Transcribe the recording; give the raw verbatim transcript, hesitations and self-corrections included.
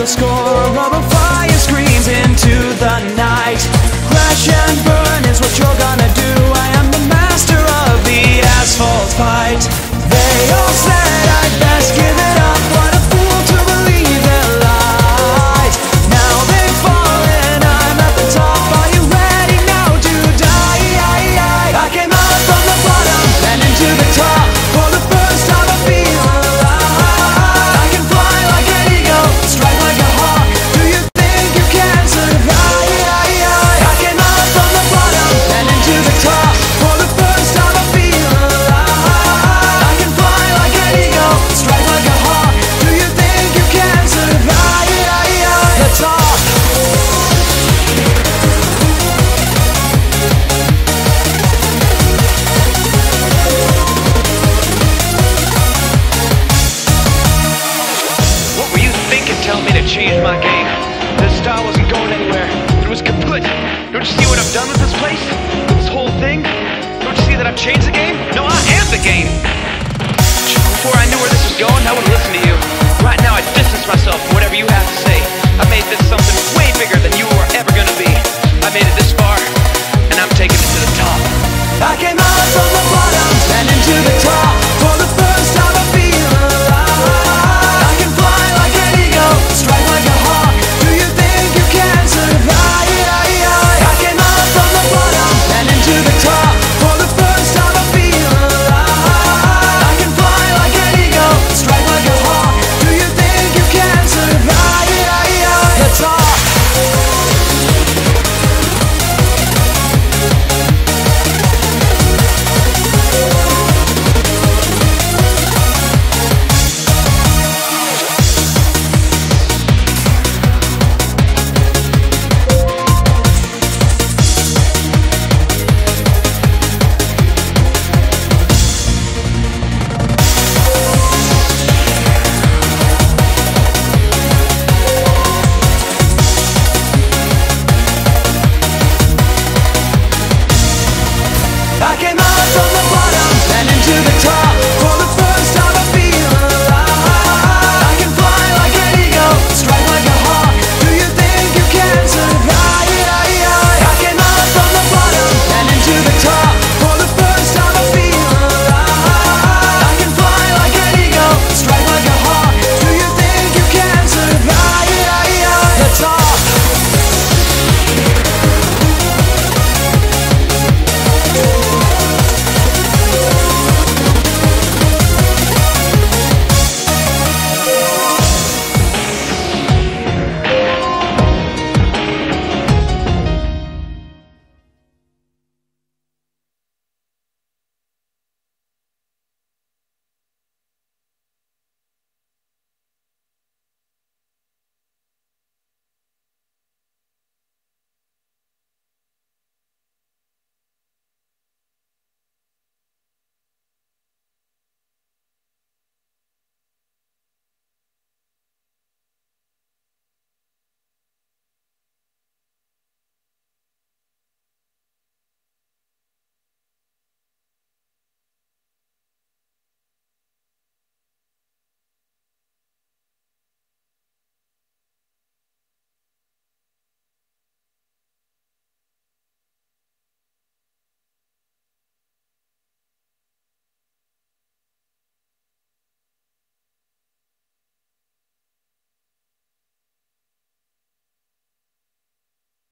the score of a fire screams into the night. Crash and burn is what you're gonna do. I am the master of the asphalt fight. They all said I'd best give it up. What a fool to believe their lies. Now they've fallen, I'm at the top. Are you ready now to die? I came out from the bottom and into the top. For the first time I feel alive. I can fly like an eagle, strike like a hawk. Do you think you can survive? I came out from the bottom and into the top. For the first time I feel alive. I can fly like an eagle, strike like a hawk. Do you think you can survive? Let's talk. What were you thinking telling me to change my game? This style wasn't going anywhere. It was kaput. Don't you see what I've done with this place? This whole thing? Don't you see that I've changed the game? No, I am the game.